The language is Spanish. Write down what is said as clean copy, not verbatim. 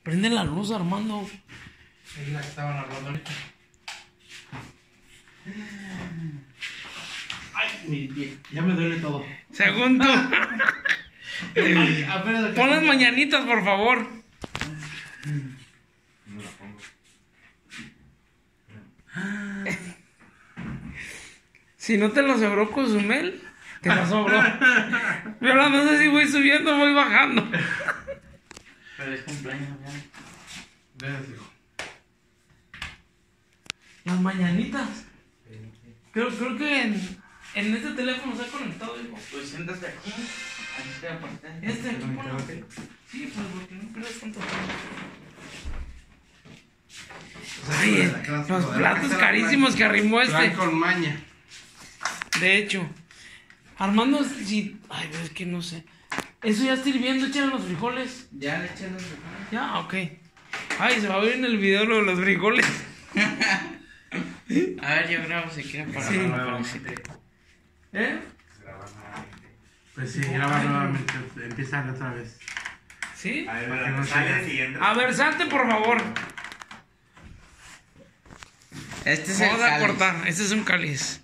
Prende la luz, Armando. Es la que estaban hablando ahorita. Ay, mi pie. Ya me duele todo. Según tú. Apenas Pon las mañanitas, por favor. No la pongo. Si no te lo sobró Cozumel, te lo sobró. Pero ahora no sé si voy subiendo o voy bajando. Pero es cumpleaños, ya. Gracias, hijo. Las mañanitas. Creo que en este teléfono se ha conectado, hijo. Pues siéntate aquí. Aquí te aparté. Aquí ponlo. Sí, pues porque no pierdas tanto tiempo. Ay, los platos carísimos que arrimó Plan con maña. De hecho, Armando, si. Ay, es que no sé. Eso ya está hirviendo, échale los frijoles. Ya le eché los frijoles. Ya, ok. Ay, se va a ver en el video lo de los frijoles. A ver, yo grabo si quieres para Sí. nuevamente. ¿Eh? Pues sí, graba nuevamente. Empieza otra vez. ¿Sí? A ver, Para que no sale siga. el siguiente. A ver, salte, por favor. Este es el Vamos a cáliz. cortar. Este es un cáliz.